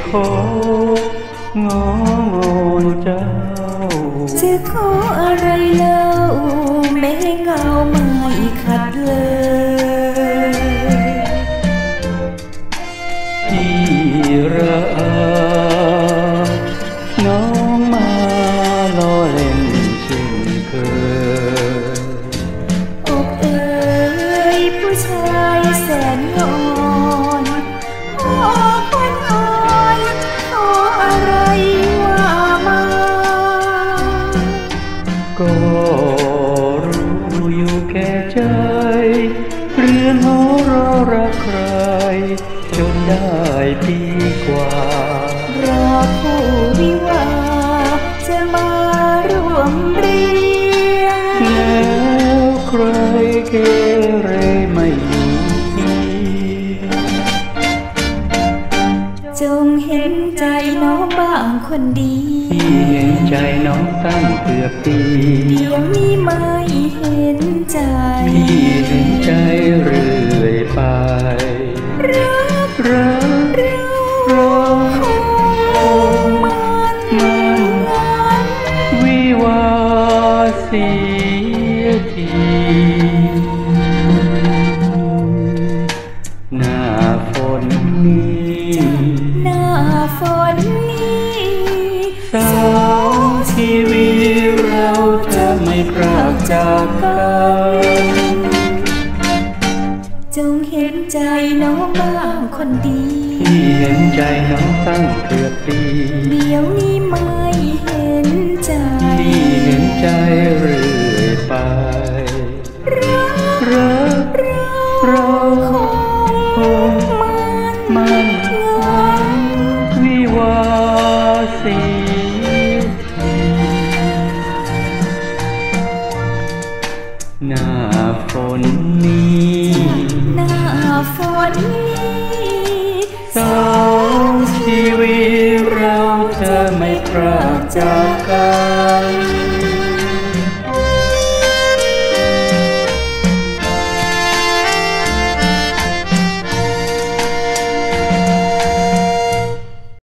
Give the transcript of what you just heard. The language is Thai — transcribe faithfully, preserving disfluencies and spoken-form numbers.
ของอนเจ้าจะขออะไรเล่าแม้เงาไม่ขัดเลยที่รักน้องมาล้อเล่นเช่นเคยอกเอ๋ยผู้ชายแสนงอนขอคนอ่อนขออะไรว่ามาก็รู้อยู่แก่ใจเรือนหอรอรักใครจนได้ปีกว่ารอผู้วิวาจะมาร่วมเรียนแล้วใครเกเรไม่อยู่จงเห็นใจน้องบ้างคนดีที่เห็นใจน้องตั้งเกือบปีเดี๋ยวนี้ไม่เห็นใจพี่เห็นใจเรื่อยไปรักรักรักคงมันมันวิวาเสียทีหน้าฝนนี้หน้าฝนนี้สองชีวิตเราจะไม่พรากจากกันจงเห็นใจน้องบ้างคนดีที่เห็นใจน้องตั้งเกือบปีเดี๋ยวนี้ไม่เห็นใจที่เห็นใจเรื่อยไปรักรักเราคงมันวิวาเสียทีหน้าฝนนี้หน้าฝนนี้สองชีวิตเราจะไม่พรากจากกัน